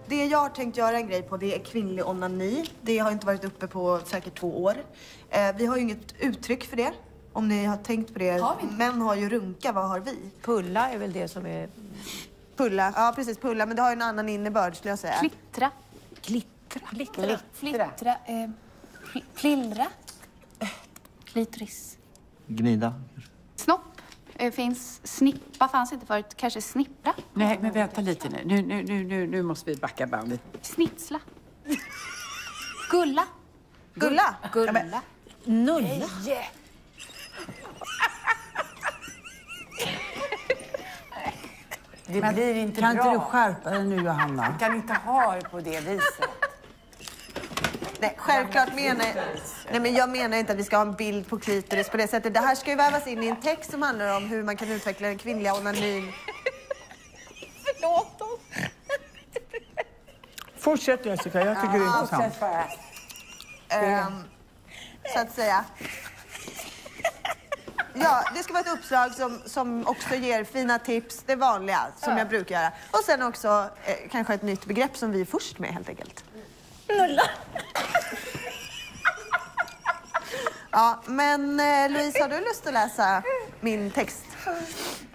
det jag har tänkt göra en grej på, det är kvinnlig onani. Det har inte varit uppe på säkert 2 år. Vi har ju inget uttryck för det. Om ni har tänkt på det. Män har ju runka, vad har vi? Pulla är väl det som är... Pulla, ja precis, pulla. Men det har ju en annan innebörd skulle jag säga. Klittra. Flittra. Plillra. Klitoris. Gnida. Snopp. Finns. Snippa fanns inte förut. Kanske snippra. Nej, men vänta lite nu. Nu måste vi backa bandet. Snitsla. Gulla. Gulla? Gulla. Nulla. Det blir inte kan bra. Kan inte du skärpa dig nu, Johanna? Man kan inte ha det på det viset. Nej, självklart jag menar inte att vi ska ha en bild på klitoris på det sättet. Det här ska ju vävas in i en text som handlar om hur man kan utveckla den kvinnliga onanin. Förlåt oss. Fortsätt, Jessica. Jag tycker det är intressant. Så att säga. Ja, det ska vara ett uppslag som också ger fina tips, det vanliga som jag brukar göra. Och sen också kanske ett nytt begrepp som vi är först med helt enkelt. Nulla. Ja, men Louise, har du lust att läsa min text?